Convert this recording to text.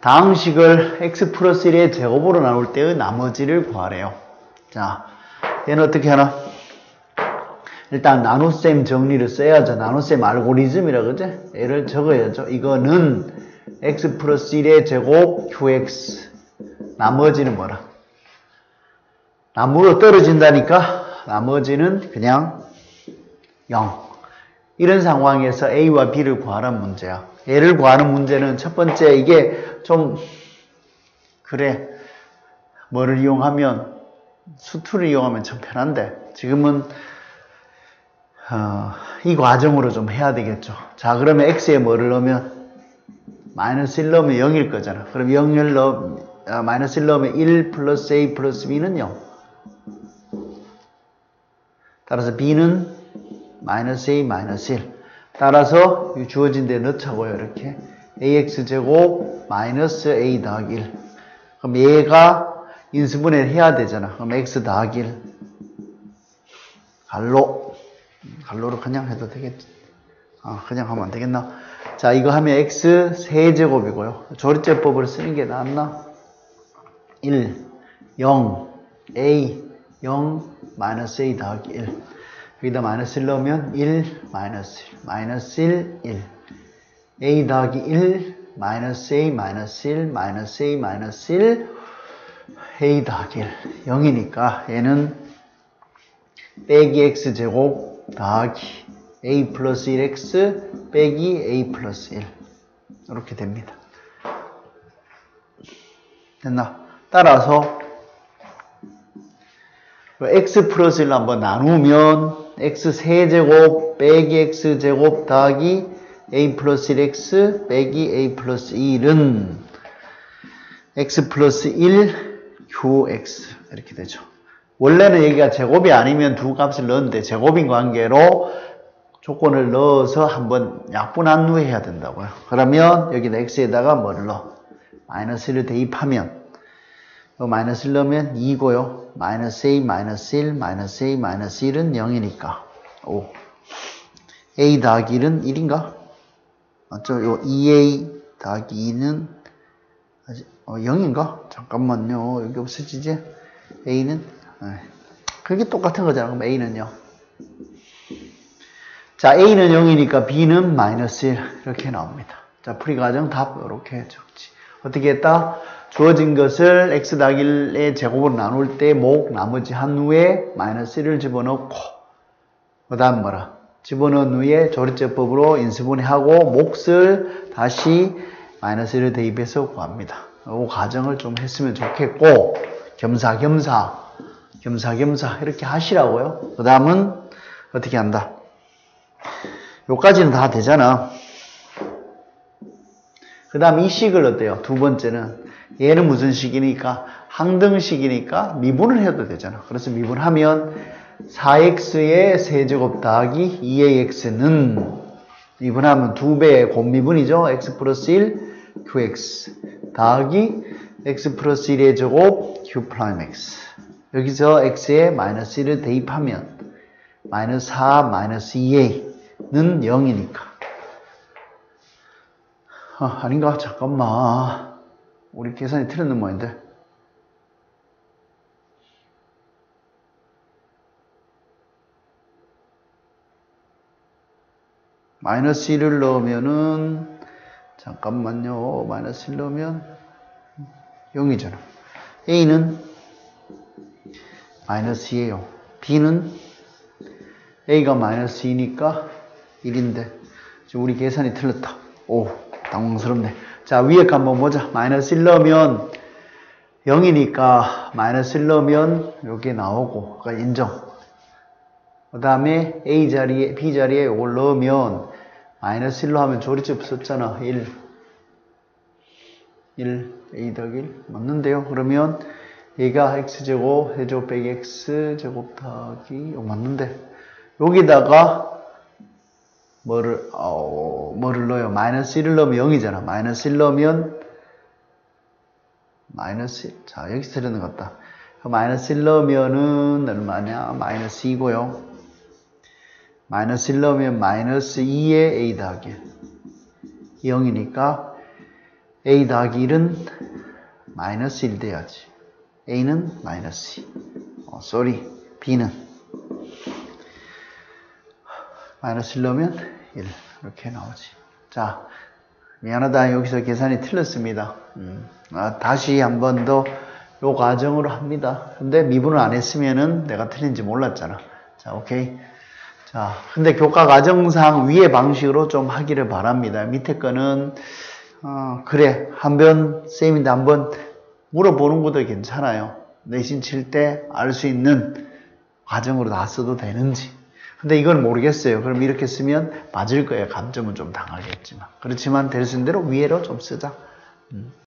다항식을 x 플러스 1의 제곱으로 나눌 때의 나머지를 구하래요. 자, 얘는 어떻게 하나? 일단 나눗셈 정리를 써야죠. 나눗셈 알고리즘이라 그러지? 얘를 적어야죠. 이거는 x 플러스 1의 제곱 qx. 나머지는 뭐라? 나무로 떨어진다니까 나머지는 그냥 0. 이런 상황에서 a와 b를 구하라는 문제야. 얘를 구하는 문제는 첫 번째 이게 좀 그래 뭐를 이용하면 수투를 이용하면 참 편한데 지금은 이 과정으로 좀 해야 되겠죠. 자, 그러면 x에 뭐를 넣으면 마이너스 1 넣으면 0일 거잖아. 그럼 0을 마이너스 1 넣으면 1 플러스 a 플러스 b는 0. 따라서 b는 마이너스 a 마이너스 1. 따라서 주어진 데 넣자고요. 이렇게 ax제곱 마이너스 a 더하기 1. 그럼 얘가 인수분해를 해야 되잖아. 그럼 x 더하기 1 갈로로 그냥 해도 되겠지. 그냥 하면 안 되겠나? 자, 이거 하면 x 세제곱이고요. 조리제법을 쓰는 게 낫나? 1 0 a 0 마이너스 a 더하기 1. 여기다 마이너스 1 넣으면 1 마이너스 1 마이너스 1 1 a 더하기 1 마이너스 a 마이너스 1 마이너스 a 마이너스 1 a 더하기 1 0이니까 얘는 빼기 x제곱 더하기 a 플러스 1x 빼기 a 플러스 1 이렇게 됩니다. 됐나? 따라서 x 플러스 1로 한번 나누면 x 세제곱 빼기 x제곱 더하기 a 플러스 1x 빼기 a 플러스 1은 x 플러스 1 qx 이렇게 되죠. 원래는 여기가 제곱이 아니면 두 값을 넣었는데 제곱인 관계로 조건을 넣어서 한번 약분한 후에 해야 된다고요. 그러면 여기다 x에다가 뭐를 넣어? 마이너스 1을 대입하면 마이너스 1 넣으면 2고요. 마이너스 a 마이너스 1 마이너스 a 마이너스 1은 0이니까 5. a 더하기 1은 1인가? 맞죠? 요 2a 더하기 2는 0인가? 잠깐만요. 여기 없어지지? a는 그게 똑같은 거잖아. 그럼 a는요. 자, a는 0이니까 b는 마이너스 1 이렇게 나옵니다. 자, 풀이과정 답 이렇게 적지. 어떻게 했다? 주어진 것을 x 더하기 1의 제곱으로 나눌 때 목 나머지 한 후에 마이너스 1을 집어넣고 그 다음 뭐라? 집어넣은 후에 조리제법으로 인수분해하고 몫을 다시 마이너스 1을 대입해서 구합니다. 이 과정을 좀 했으면 좋겠고 겸사겸사 이렇게 하시라고요. 그 다음은 어떻게 한다? 요까지는 다 되잖아. 그 다음 이 식을 어때요? 두 번째는 얘는 무슨 식이니까? 항등식이니까 미분을 해도 되잖아. 그래서 미분하면 4x의 세제곱 더하기 2ax는 미분하면 2배의 곱미분이죠. x 플러스 1 qx 더하기 x 플러스 1의 제곱 q 프라임 x. 여기서 x에 마이너스 1을 대입하면 마이너스 4 마이너스 2a는 0이니까 아닌가? 잠깐만. 우리 계산이 틀렸는 모양인데. 마이너스 1을 넣으면은, 잠깐만요. 마이너스 1 넣으면 0이잖아. A는 마이너스 2예요. B는 A가 마이너스 2니까 1인데, 지금 우리 계산이 틀렸다. 오, 당황스럽네. 자, 위에 거 한번 보자. 마이너스 1 넣으면 0이니까 마이너스 1 넣으면 여기 나오고, 그러니까 인정. 그 다음에 A 자리에, B 자리에 이걸 넣으면 마이너스 1로 하면 조리집 썼잖아. 1 A 더하기 1 맞는데요. 그러면 얘가 x제곱 세제곱 빼기 x제곱 더하기 이거 맞는데 여기다가 뭐를 넣어요? 마이너스 1을 넣으면 0이잖아. 마이너스 1 넣으면 마이너스 1. 자, 여기서 틀리는 것 같다. 마이너스 1 넣으면은 얼마냐? 마이너스 2고요. 마이너스 1 넣으면 마이너스 2의 a 더하기 0이니까 A 더하기 1은 마이너스 1 돼야지. A는 마이너스 2. 쏘리. B는 마이너스 1 넣으면 1. 이렇게 나오지. 자, 미안하다. 여기서 계산이 틀렸습니다. 다시 한 번 더 요 과정으로 합니다. 근데 미분을 안 했으면은 내가 틀린지 몰랐잖아. 자, 오케이. 자, 근데 교과 과정상 위의 방식으로 좀 하기를 바랍니다. 밑에 거는, 그래. 한번, 쌤인데 한번 물어보는 것도 괜찮아요. 내신 칠 때 알 수 있는 과정으로 다 써도 되는지. 근데 이건 모르겠어요. 그럼 이렇게 쓰면 맞을 거예요. 감점은 좀 당하겠지만. 그렇지만 될 수 있는 대로 위에로 좀 쓰자.